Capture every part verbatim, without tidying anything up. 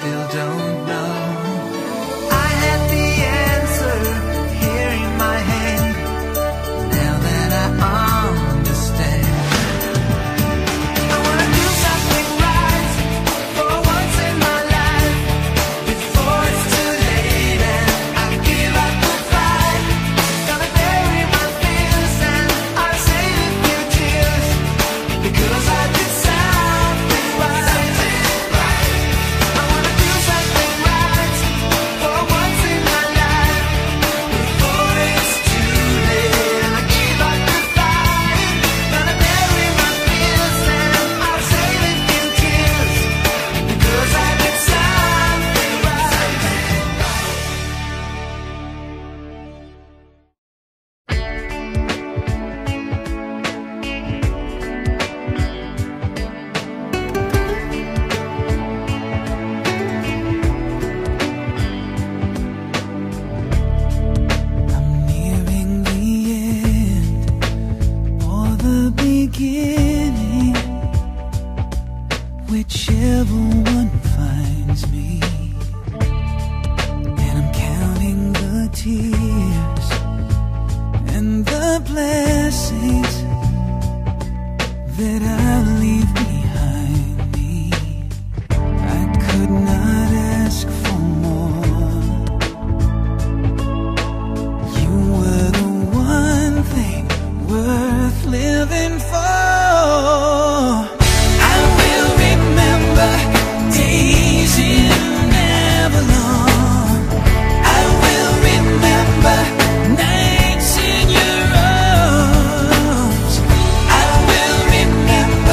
still don't know. I had the answer here in my hand. Now that I understand, I wanna do something right for once in my life before it's too late and I give up the fight. Gonna bury my fears and I'll save a few tears because I did something right. I wanna do something right for once in my life before it's too late and I give up the fight. Gonna bury my fears and I'll save a few tears because I did something right. I'm nearing the end or the beginning, whichever one finds me, and I'm counting the tears and the blessings that I'll leave behind me. I could not ask for more. You were the one thing worth living for. I will remember days in Avalon. I will remember nights in your arms. I will remember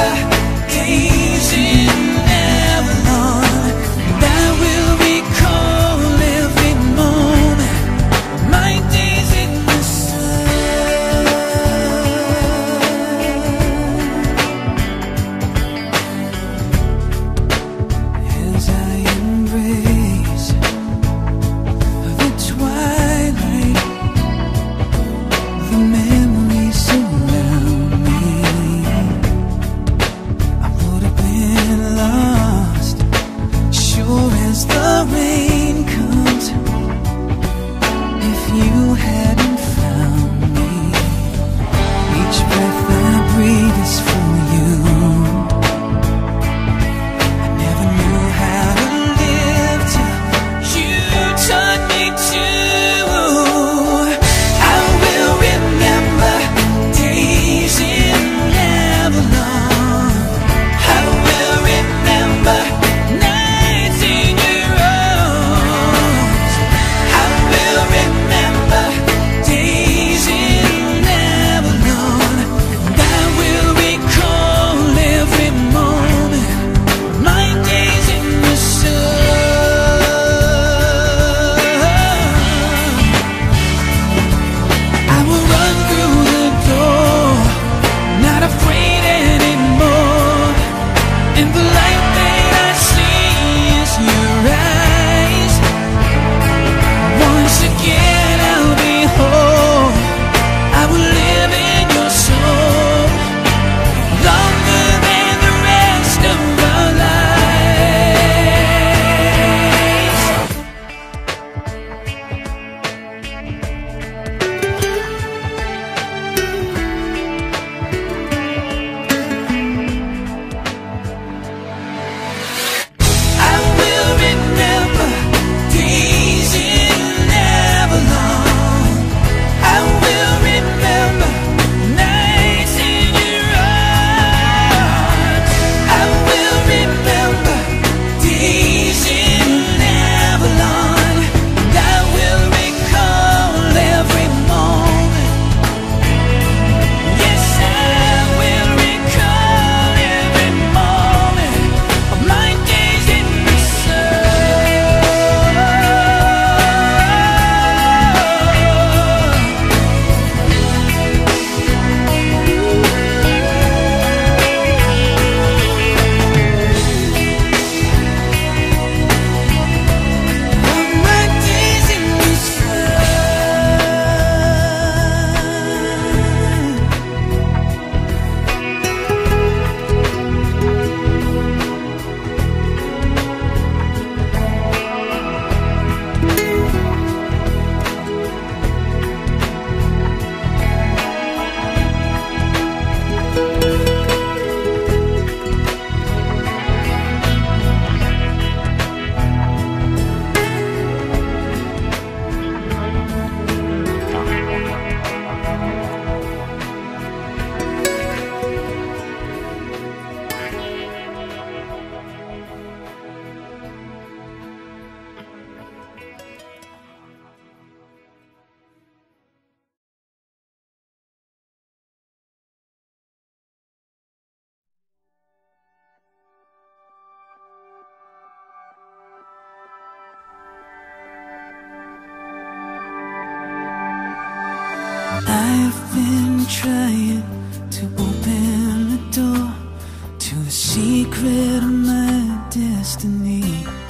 I've been trying to open the door to the secret of my destiny.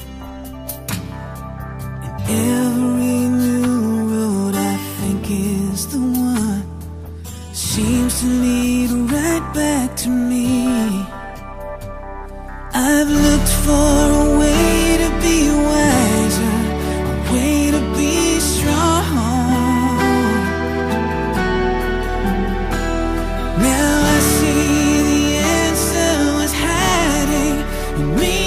And every new road I think is the one seems to lead right back to me. I've looked for a way to be wiser, a way to be strong. Now I see the answer was hiding in me.